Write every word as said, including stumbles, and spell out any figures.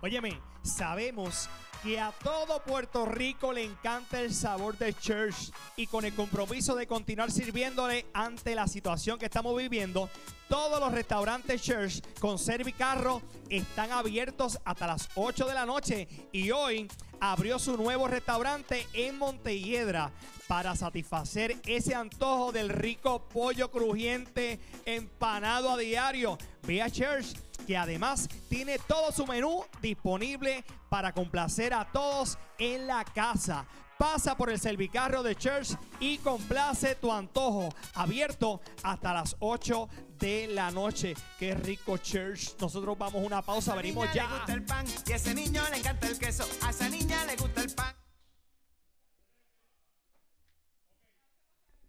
Óyeme, sabemos que a todo Puerto Rico le encanta el sabor de Church y con el compromiso de continuar sirviéndole ante la situación que estamos viviendo, todos los restaurantes Church con Servicarro están abiertos hasta las ocho de la noche y hoy abrió su nuevo restaurante en Montelledra para satisfacer ese antojo del rico pollo crujiente empanado a diario. Ve a Church, que además tiene todo su menú disponible para complacer a todos en la casa. Pasa por el Servicarro de Church y complace tu antojo. Abierto hasta las ocho de la noche. Qué rico, Church. Nosotros vamos a una pausa, venimos ya. A esa niña le gusta el pan y a ese niño le encanta el queso. A esa niña le gusta el pan.